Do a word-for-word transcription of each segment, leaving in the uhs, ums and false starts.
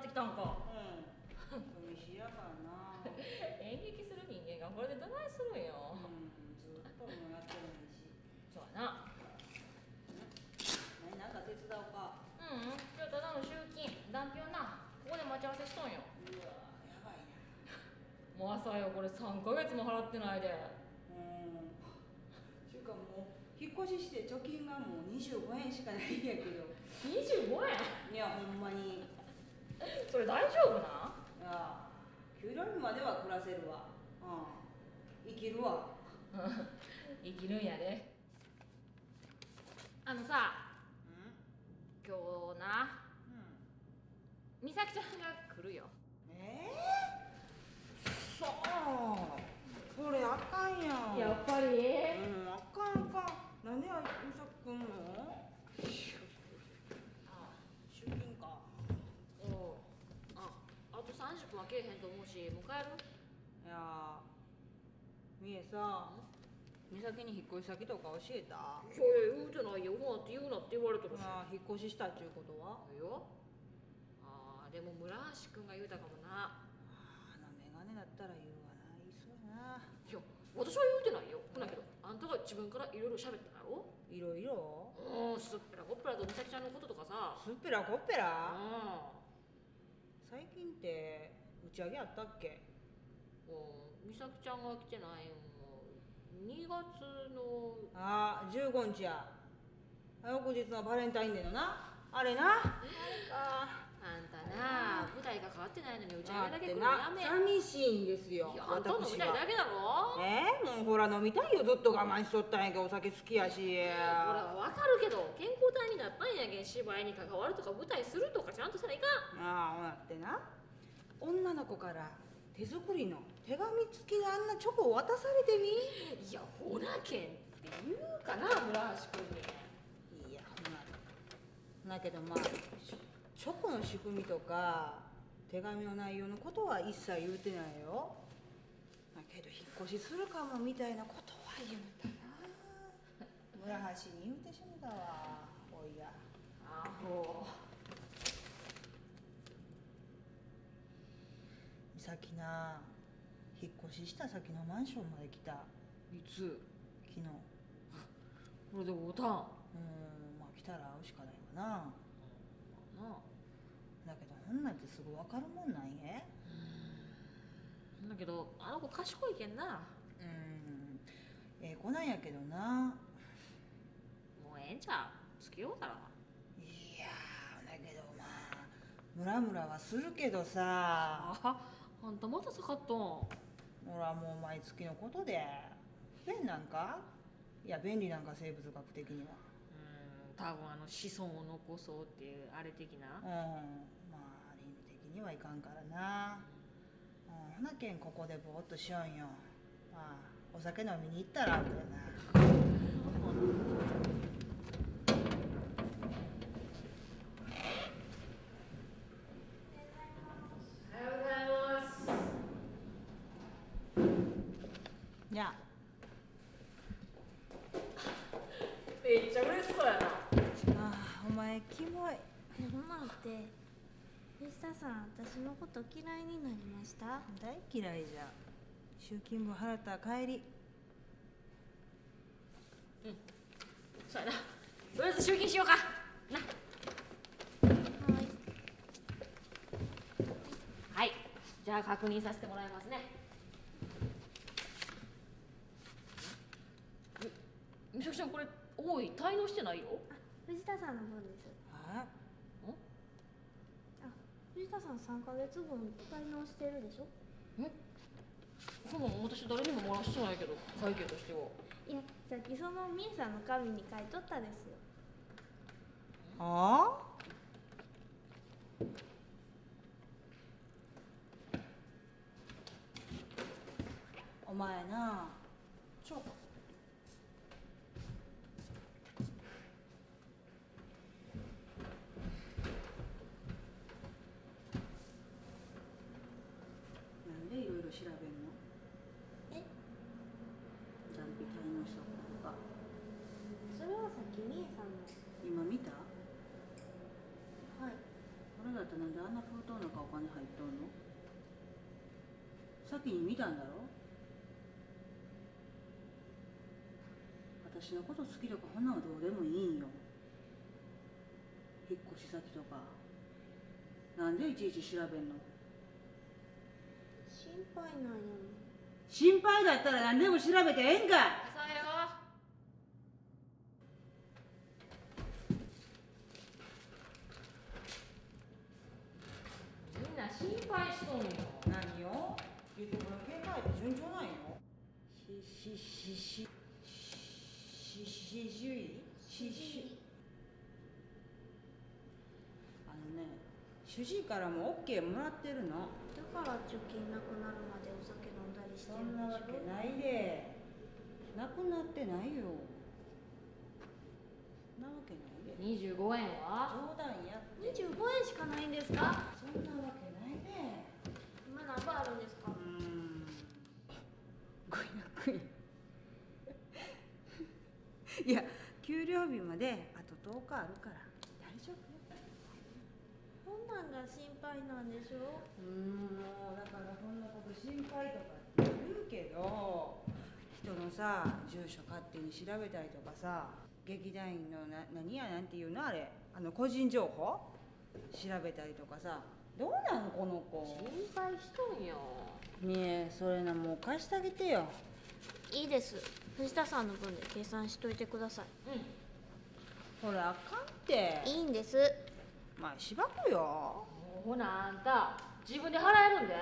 ってきたんか。 うん。寂しいやからな。 演劇する人間がこれでどないするんよ。 うん、ずっともやってないし。 そうやな。 何、なんか手伝おうか。 うん、今日ただの集金、断票な。ここで待ち合わせしとんよ。 うわ、やばいな。 もう朝よ、これさんかげつも払ってないで。 うん。ちゅうかもう、引っ越しして貯金がもうにじゅうごえんしかないんやけど。 にじゅうごえん？ いや、ほんまに。 それ大丈夫な？ いや、給料日までは暮らせるわ。うん。生きるわ。 生きるんやで。あのさ、 うん、 今日な、 うん、 美咲ちゃんが来るよ。 えー、そうこれあかんやん。 やっぱり、 うん、あかんあかん。なんであい美咲くんの？あ、出勤か。 おう、あ、あとさんじゅっぷんはけえへんと思うし、迎える？ いやー、みえさ、美咲に引っ越し先とか教えた？ いやいや、言うてないよ。ほなって言うなって言われとるし。 ああ、引っ越ししたっちゅうことは？ よ。ああ、でも村橋くんが言うたかもな。 あのメガネだったら言うわな。言いそうやな。 いや、私は言うてないよ。ほなけど、あんたが自分からいろいろ喋ったんやろ？ いろいろ？ うん、すっぺらこっぺらと美咲ちゃんのこととかさ。 すっぺらこっぺら？ うん。 最近って打ち上げあったっけ？ うん、美咲ちゃんが来てないんもにがつの。 ああ、じゅうごにちや。翌日のバレンタインデーのな。あれな。あれか。 あんたな、舞台が変わってないのに打ち上げだけ来るのやめ。 寂しいんですよ。 いや、あんたの舞台だけだろ。 えー、もうほら飲みたいよ。ずっと我慢しとったんやけど、お酒好きやし。 俺は分かるけど、健康体になったんやけん、芝居に関わるとか舞台するとかちゃんとせないかん。 ああ、ほなってな、女の子から手作りの手紙付きのあんなチョコを渡されてみ。 いや、ほなけんって言うかな、村橋君に。いや、ほなだけどまあチョコの仕組みとか手紙の内容のことは一切言うてないよ。だけど引っ越しするかもみたいなことは言うたな。村橋に言うてしもたわ。おいや、 あほ美咲な、引っ越しした先のマンションまで来た。 いつ？ 昨日。 これで会うたん？ うん、まあ来たら会うしかないわな。 なあ。 だけどほんなんてすぐ分かるもんなんや。 うん。だけどあの子賢いけんな。 うん、ええ子なんやけどな。 もうええんちゃう？付き合うから。 いやー、だけどまあムラムラはするけどさ。 あ、あんたまたさかっとん？ ほらもう毎月のことで便なんか？いや便利なんか生物学的には。 うん、多分あの子孫を残そうっていうあれ的な。 うん、まあ倫理的にはいかんからな。うん、ほなけんここでぼーっとしよんよ。まあお酒飲みに行ったらあんたよな。 おはようございます。 じゃあめっちゃ嬉しそうやな。 ああ、お前キモい。 え、待って、藤田さん、私のこと嫌いになりました？ 大嫌いじゃ。集金分払ったら帰り。 うん、そうやな。とりあえず集金しようかな。 はい。 はい、じゃあ確認させてもらいますね。み美咲ちゃん、これ多い？滞納してないよ。 あ、藤田さんの分です。 ああ、藤田さんさんかげつぶん滞納してるでしょ？ え、そうなの？私誰にも漏らしてないけど、会計としては。 いや、さっきそのみえさんの紙に書いとったですよ。 あ？お前な、ちょなんでいろいろ調べんの？ え？ ジャンピ滞納したこととか。 それはさっきみえさんの。 今見た？ はい。 俺だったらなんであんんな封筒の中お金入っとんの？先に見たんだろ？私のこと好きとかほんなのどうでもいいんよ。引っ越し先とかなんでいちいち調べんの？ 心配なんやもん。 心配だったら何でも調べてええんかい。 朝よ。みんな心配しとんよ。 何よ？ゆずこの携帯って順調なんよ。ししししししししししあのね、主治医からも オーケー もらってるの。 だから貯金なくなるまでお酒飲んだりしてそるんでしょ。 んなわけないで。なくなってないよ。なわけないで。 にじゅうごえんは冗談やって。 にじゅうごえんしかないんですか？ そんなわけないで。 今何倍あるんですか？ うーん。ごひゃくえん。いや、給料日まであととおかあるから大丈夫よ。 こんなんが心配なんでしょ。 うーん、もうだからそんなこと心配とかって言うけど、人のさ住所勝手に調べたりとかさ、劇団員のな何やなんていうのあれ、あの個人情報調べたりとかさ、どうなんこの子。 心配しとんよ。 みえ、それなもう貸してあげてよ。 いいです。藤田さんの分で計算しといてください。 うん。 ほらあかんって。 いいんです。 まあしばくよ。 もうほなあんた自分で払えるんで。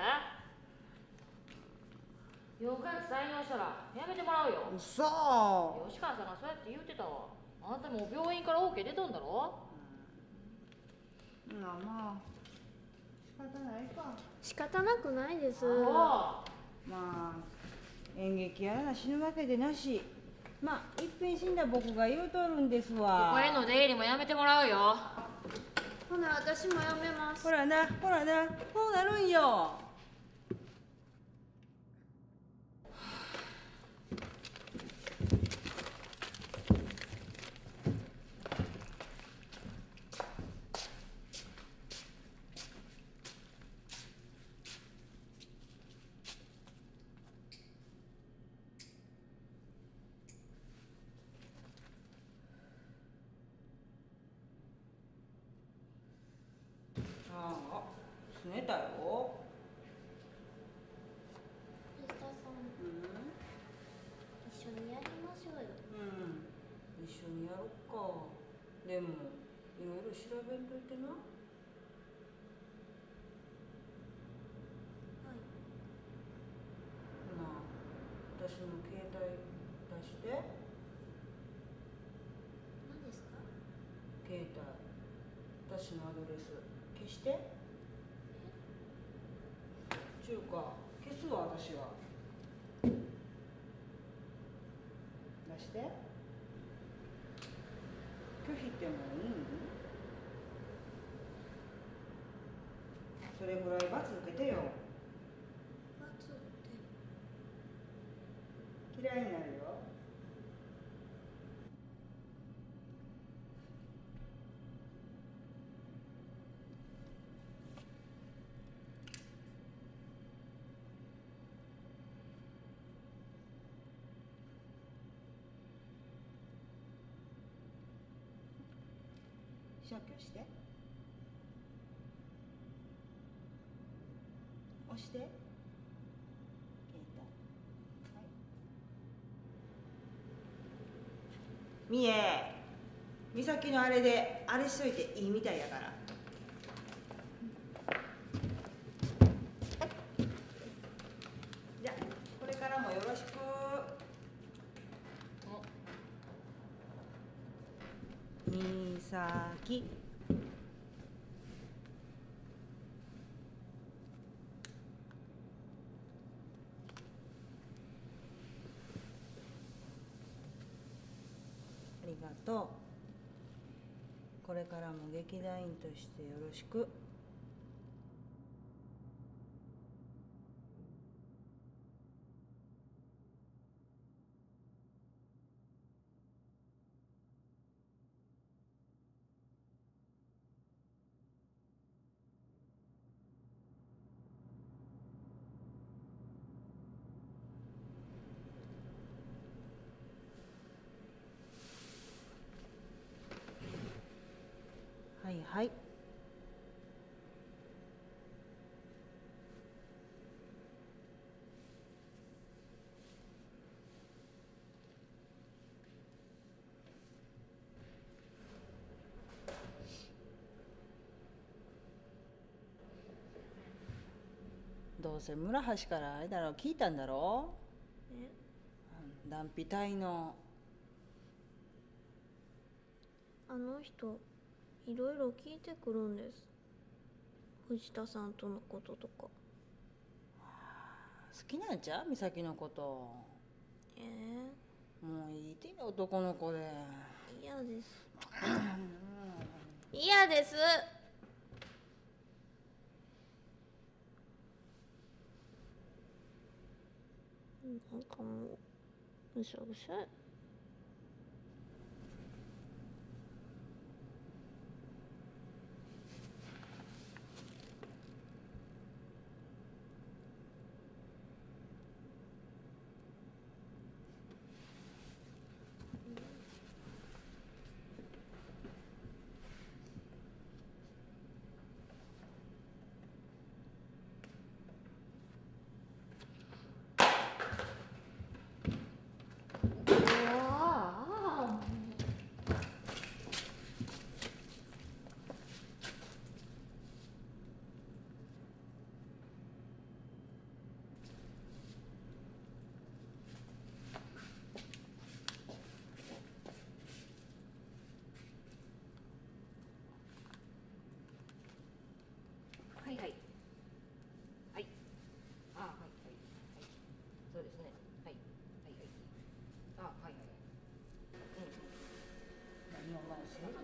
よんかげつ採用したらやめてもらうよ。 うそ。 吉川さんがそうやって言ってたわ。あんたもう病院から オーケー 出とんだろ。 うん、まあまあ仕方ないか。 仕方なくないです。 あまあ演劇やらな死ぬわけでなし、まあいっぺん死んだ僕が言うとるんですわ。 ここへの出入りもやめてもらうよ。 ほな私もやめます。 ほらなほらな、こうなるんよ。ああ、すねたよ。 藤田さん、 うん一緒にやりましょうよ。 うん、一緒にやろっか。でもいろいろ調べんといてな。 はい。 ほな私の携帯出して。 何ですか？ 携帯、私のアドレス消して。ちゅうか消すわ私は。出して。拒否ってもいいん？それぐらい罰受けてよ。 罰って嫌いになるよ。消去して。押して。携帯。はい。みえ、美咲のあれであれしといていいみたいやから。じゃあこれからもよろしく。みさき。ありがとう。これからも劇団員としてよろしく。 はい。どうせ村橋からあれだろ、聞いたんだろ。 え、 断皮隊の。 あの人いろいろ聞いてくるんです。藤田さんとのこととか。 好きなんちゃう、美咲のこと。 えもういいてよ、男の子で。 ー、嫌です。嫌です。なんかもうぐしゃぐしゃ。 はいはいはい。あ、はいはいはい。そうですね。はいはいはい。あ、はいはいはい。うん。 何お前せいだね。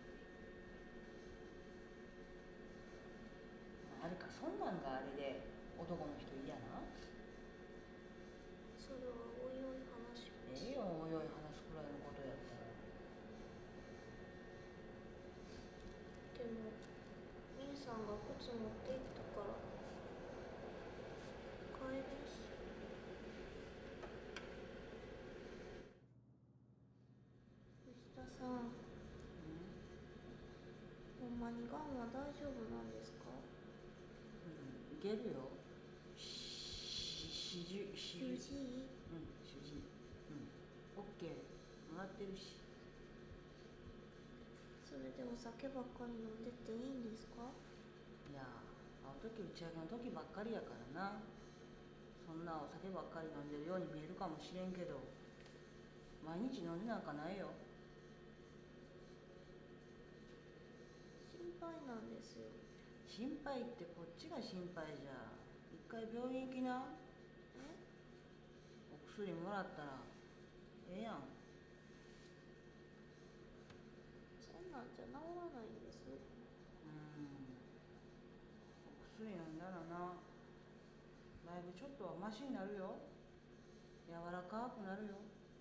あれか、そんなんがあれで男の人嫌な。 それはおいおい話します。 ええよ、おいおい話すくらいのことやったら。 でもみーさんが靴持って行ったから帰るし。藤田さん、ほんまにがんは大丈夫なんですか？ うん、いけるよ。し、しじゅ、し主じゅ。 治医。 うん、主治医。うん。オッケー。もらってるし。 それでお酒ばっかり飲んでっていいんですか？ いや、あの時打ち上げの時ばっかりやからな。そんなお酒ばっかり飲んでるように見えるかもしれんけど、毎日飲んでなんかないよ。 心配なんですよ。 心配ってこっちが心配じゃ。一回病院行きな。 え、 お薬もらったらええやん。 そんなんじゃ治らないんです。 うん、お薬飲んだらな、だいぶちょっとはマシになるよ。柔らかくなるよ。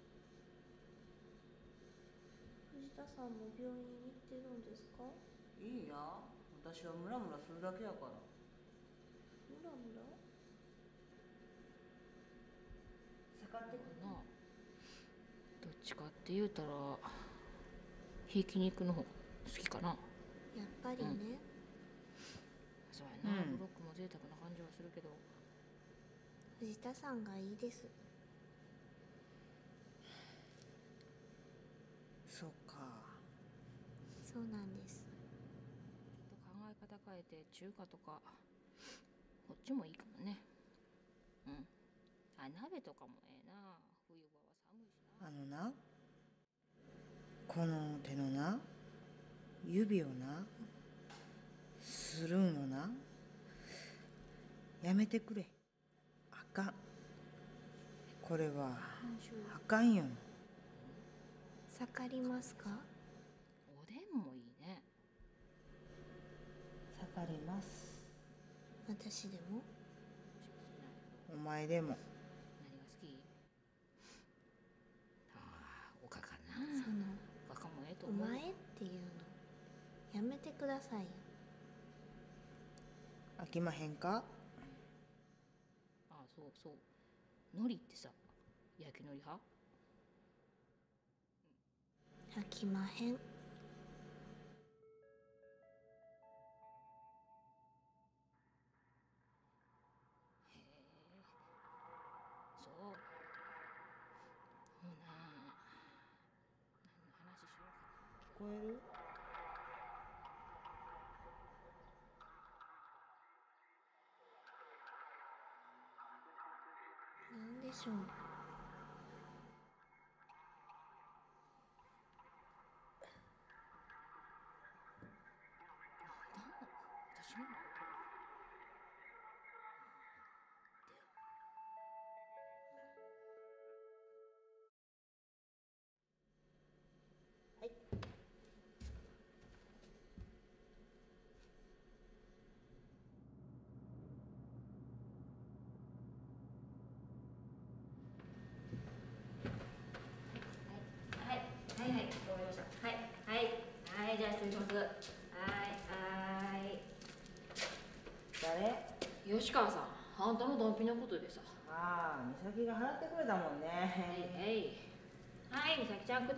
藤田さんも病院に行ってるんですか？ いいや、私はムラムラするだけやから。 ムラムラ。 せかってくるな。どっちかって言うたらひき肉の方が好きかな。 やっぱりね。 そうやな、 うんブロックも贅沢な感じはするけど。 藤田さんがいいです。 そっか。 そうなんです。 ちょっと考え方変えて中華とかこっちもいいかもね。うん。あ、鍋とかもええな。冬場は寒いしな。 あのな、この手のな、指をな、するのな、やめてくれ。あかん。これはあかんよ。 盛りますか？ おでんもいいね。 盛ります。 私でも。 お前でも。 何が好き？ああ、おかかな。 そのおかかもええとお思う。 前っていうのやめてくださいよ。 飽きまへんか？ ああ、そうそう。海苔ってさ、焼き海苔派？ 飽きまへん。 こえる？ なんでしょう。 私もはい。 はいはいはいはい、わかりました。はいはいはい、じゃあ失礼します。はいはい。 誰？ 吉川さん、あんたのドンピのことでさ。 ああ、美咲が払ってくれたもんね。 はいはいはい、美咲ちゃん靴。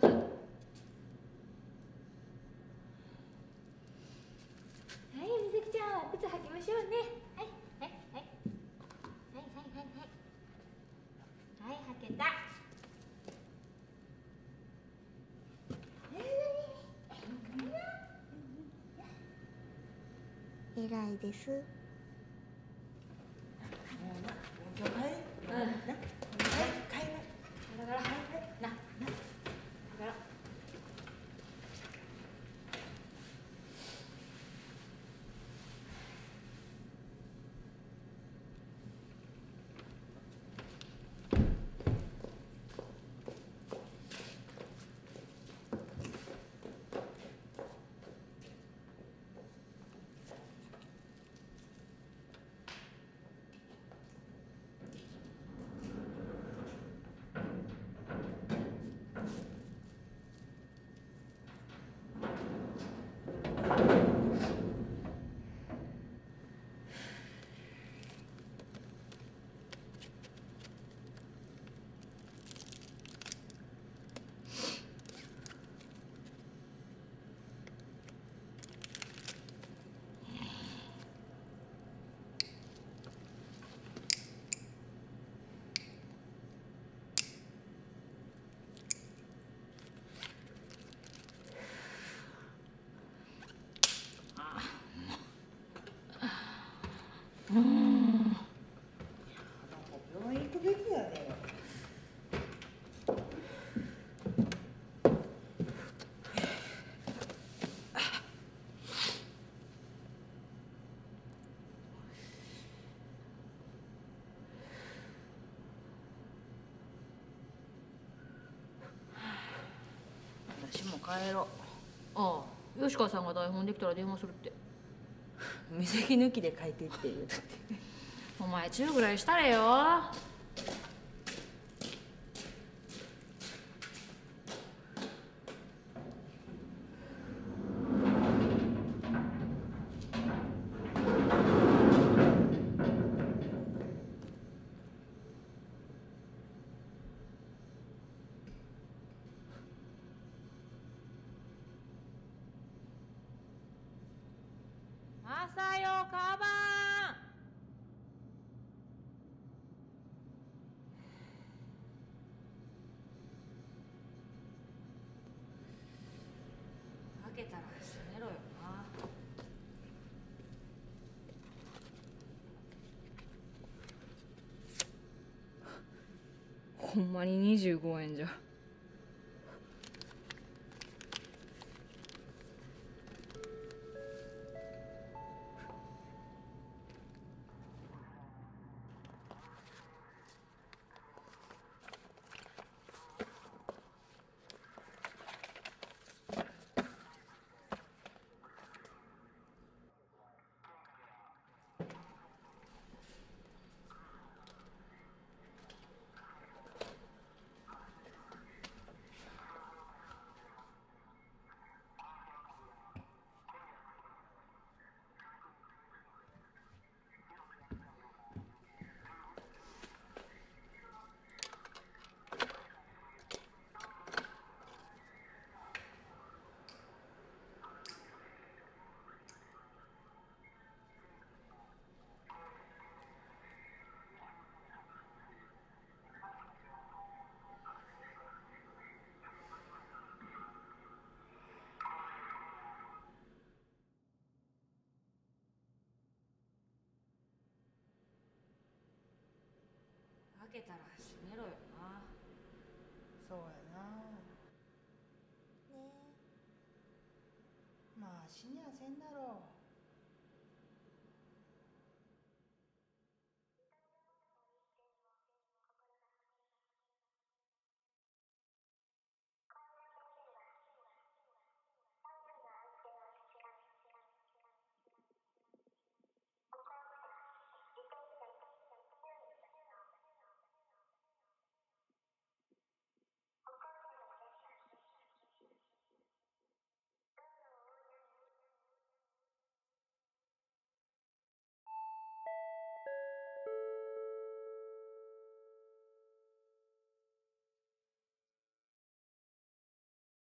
はい、美咲ちゃん、靴履きましょうね。はいはいはいはいはいはいはいはい、履けた。 偉いです。 今日帰り。 うん。 な、帰り。 だから、な、な、だから。うん。 病院行くべきやね。私も帰ろう。 ああ、吉川さんが台本できたら電話するって。 美咲抜きで書いてって言うて。 お前中ぐらいしたれよ。朝よ、カバン。開けたら閉めろよな。ほんまににじゅうごえんじゃ。 けたら閉めろよな。 そうやな。 ねまあ死にはせんだろう。